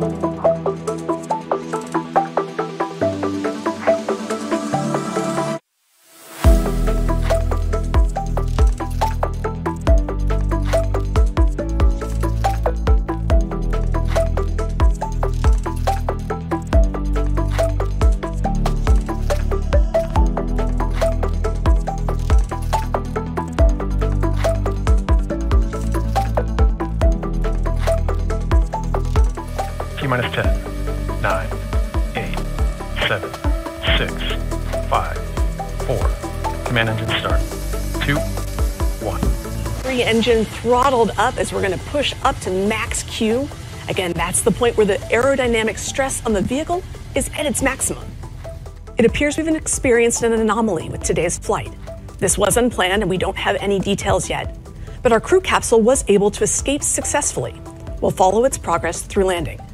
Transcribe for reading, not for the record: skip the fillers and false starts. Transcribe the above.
Minus 10, 9, 8, 7, 6, 5, 4. Command engine start. 2, 1. Engine throttled up as we're going to push up to max Q. Again, that's the point where the aerodynamic stress on the vehicle is at its maximum. It appears we've experienced an anomaly with today's flight. This was unplanned and we don't have any details yet, but our crew capsule was able to escape successfully. We'll follow its progress through landing.